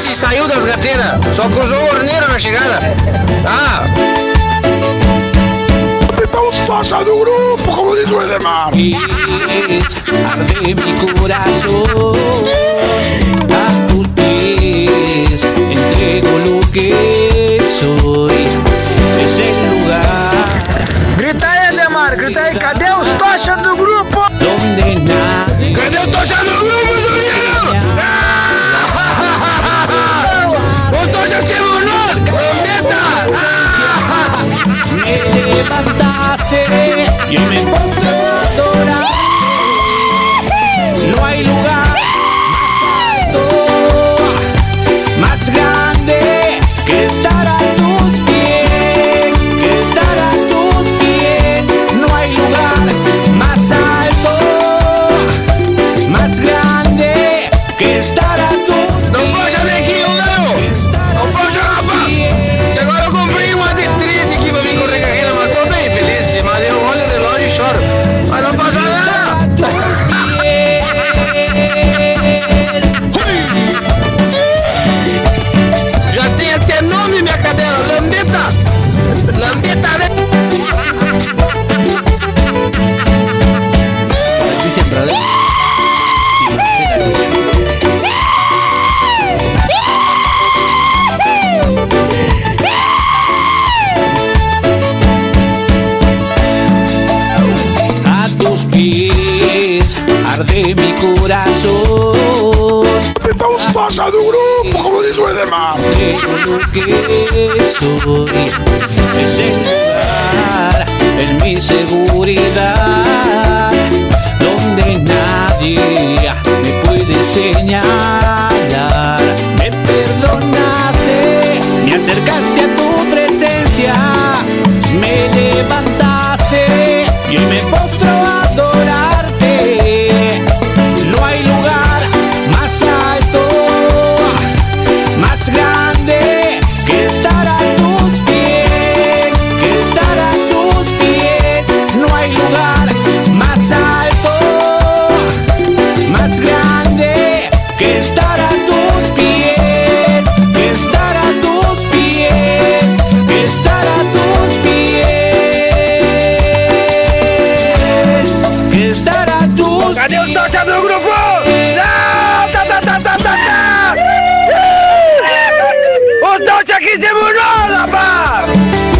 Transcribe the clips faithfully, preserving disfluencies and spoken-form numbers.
e saiu das gateiras. Só cruzou o Orneiro na chegada. Ah! Então os faixa do grupo, como diz o Edemar. Arde mi corazón, a tus pies entrego lo que soy. Es el lugar. Grita aí, Edemar, grita aí, cadê os tocha do grupo? Donde nadie. Cadê o tocha do grupo, Juliano? O tocha somos nós, Lambeta! Me levantaste y hoy me postro a adorar. No hay lugar más alto, más grande que estar a tus pies, que estar a tus pies. No hay lugar más alto, más grande que estar a tus pies. Não pode abrir aqui, ô Galo! Não pode, rapaz! Que agora eu comprei uma de treze aqui pra vir com recarreira, mas tô bem feliz, mas eu olho o relógio e choro. Mas não passa nada! Já tem até nome, minha cadela, Lambeta! Lambeta, né? A tus pies arde mi corazón. Então os faixa do grupo, como diz o Edemar. Pero lo que soy es el lugar, en mi seguridad, donde nadie me puede señalar. Me perdonaste, me acercaste a tu presencia, me levantaste y hoy me postro a adorarte. No hay lugar más alto, más grande que estar a tus pies, que estar a tus pies. No hay lugar más alto, más grande que estar a tus pies, que estar a tus pies, que estar a tus pies, que estar a tus Cadê os tocha do grupo? Não, tá, tá, tá, tá, tá, tá. Os tocha aqui se mudou, rapaz!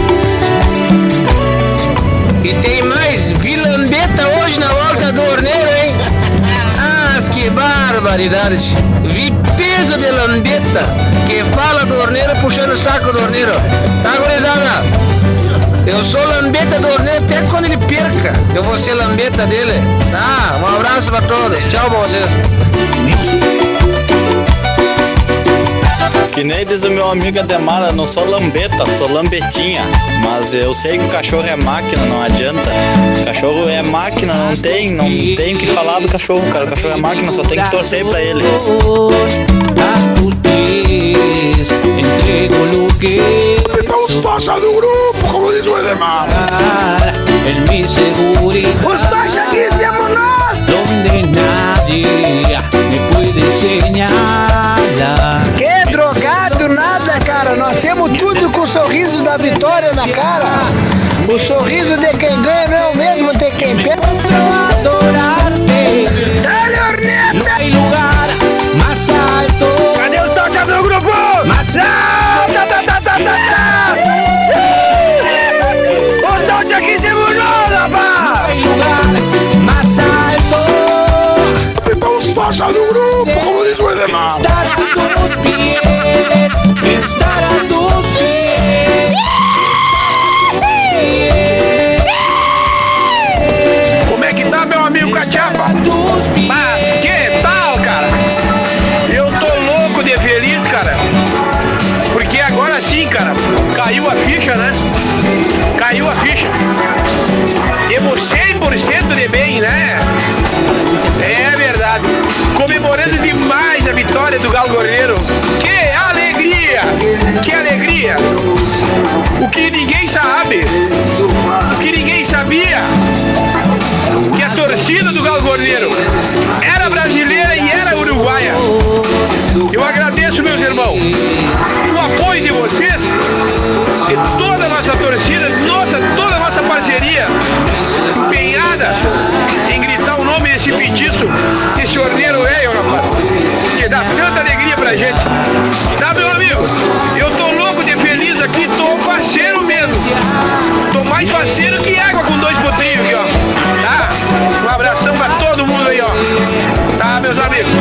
E tem mais Vilambeta hoje na volta do Orneiro, hein? Ah, que barbaridade! Vi peso de Lambeta que fala do Orneiro puxando o saco do Orneiro. Tá, gurizada? Eu sou Lambeta do Orneiro até quando ele perca. Eu vou ser Lambeta dele. Tá? Um abraço pra todos. Tchau pra vocês. Que nem diz o meu amigo Ademar, eu não sou lambeta, sou lambetinha. Mas eu sei que o cachorro é máquina, não adianta. O cachorro é máquina, não tem, não tem o que falar do cachorro, cara. O cachorro é máquina, só tem que torcer pra ele. A tus pies entrego lo que Então os faixa do grupo, como diz o Edemar. en mi seguridad. Os tocha aqui se nós! Donde nadie me puede señalar. Que drogado nada, cara. Nós temos tudo com o sorriso da vitória na cara. O sorriso de quem ganha não é o mesmo de quem perde. Adorarte. Dale, No Orneta! hay lugar más alto, Cadê os tocha do grupo? más Não, tá, tá, tá, tá, tá, tá. Os tocha aqui se mudou, rapaz! hay lugar más alto. Então os faixa do grupo, como diz o Edemar. Estar a tus pies, estar a tus pies. Como é que tá, meu amigo Cachapa? Tus pies. Mas que tal, cara? Eu tô louco de feliz, cara. Porque agora sim, cara, caiu a ficha, né? Caiu a ficha. Temos cem por cento de bem, né? É verdade. Comemorando demais a vitória do Galo Gorneiro. Que alegria! Que alegria! O que ninguém sabe, o que ninguém sabia, que a torcida do Galo Gorneiro era brasileira e era uruguaia. Eu agradeço, meus irmãos, o apoio de vocês e toda a nossa torcida, nossa, toda a nossa parceria empenhada em gritar o nome desse petiço, desse orneiro velho, rapaz, que dá tanta alegria pra gente. Tá, meu amigo? Eu tô louco de feliz aqui, tô parceiro mesmo. Tô mais parceiro que água com dois potrinhos aqui, ó. Tá? Um abração pra todo mundo aí, ó. Tá, meus amigos?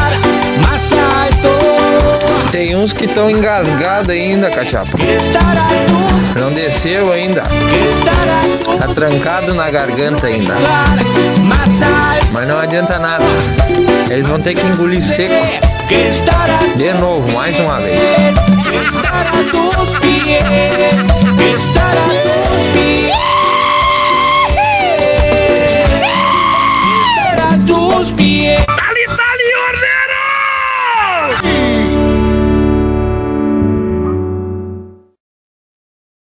Tem uns que estão engasgados ainda, Cachapa. Não desceu ainda. Tá trancado na garganta ainda. Mas não adianta nada. Eles vão ter que engolir seco. De novo, mais uma vez.